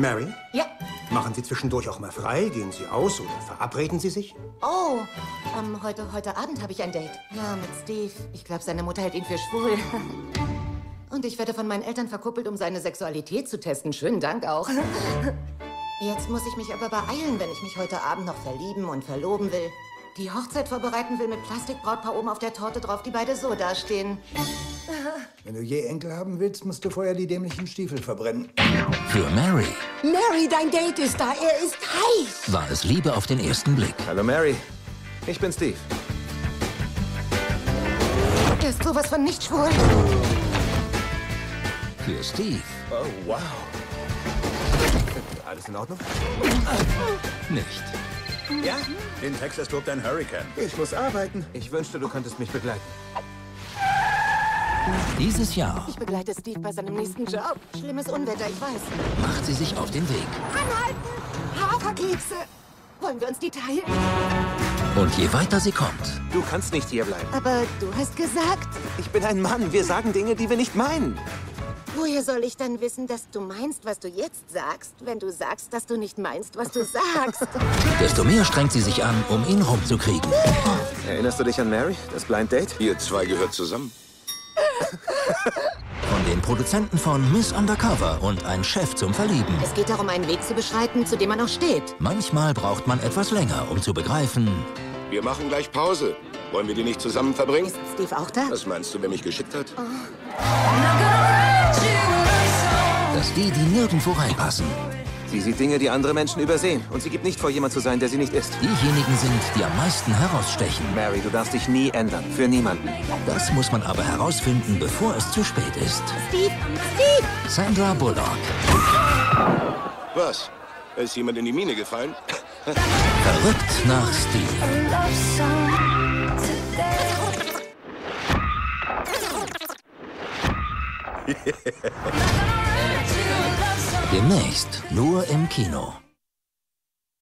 Mary, Ja. machen Sie zwischendurch auch mal frei? Gehen Sie aus oder verabreden Sie sich? Oh, heute Abend habe ich ein Date. Ja, mit Steve. Ich glaube, seine Mutter hält ihn für schwul. Und ich werde von meinen Eltern verkuppelt, um seine Sexualität zu testen. Schönen Dank auch. Jetzt muss ich mich aber beeilen, wenn ich mich heute Abend noch verlieben und verloben will. Die Hochzeit vorbereiten will mit Plastikbrautpaar oben auf der Torte drauf, die beide so dastehen. Wenn du je Enkel haben willst, musst du vorher die dämlichen Stiefel verbrennen. Für Mary Mary, dein Date ist da. Er ist heiß. war es Liebe auf den ersten Blick. Hallo Mary, ich bin Steve. Er ist sowas von nicht schwul. Für Steve Oh, wow. Alles in Ordnung? nicht. Ja? In Texas tobt ein Hurrikan. Ich muss arbeiten. Ich wünschte, du könntest mich begleiten. Dieses Jahr Ich begleite Steve bei seinem nächsten Job. Schlimmes Unwetter, ich weiß. macht sie sich auf den Weg. Anhalten! Haferkekse! Wollen wir uns die teilen? Und je weiter sie kommt, Du kannst nicht hierbleiben. Aber du hast gesagt... Ich bin ein Mann. Wir sagen Dinge, die wir nicht meinen. Woher soll ich dann wissen, dass du meinst, was du jetzt sagst, wenn du sagst, dass du nicht meinst, was du sagst? desto mehr strengt sie sich an, um ihn rumzukriegen. Erinnerst du dich an Mary, das Blind Date? Ihr zwei gehört zusammen. Von den Produzenten von Miss Undercover und ein Chef zum Verlieben. Es geht darum, einen Weg zu beschreiten, zu dem man auch steht. Manchmal braucht man etwas länger, um zu begreifen, Wir machen gleich Pause. Wollen wir die nicht zusammen verbringen? Ist Steve auch da? Was meinst du, wer mich geschickt hat? dass die nirgendwo reinpassen, Sie sieht Dinge, die andere Menschen übersehen. Und sie gibt nicht vor, jemand zu sein, der sie nicht ist. diejenigen sind, die am meisten herausstechen. Mary, du darfst dich nie ändern. Für niemanden. Das muss man aber herausfinden, bevor es zu spät ist. Steve! Steve! Sandra Bullock, Was? Ist jemand in die Mine gefallen? verrückt nach Steve. Demnächst nur im Kino.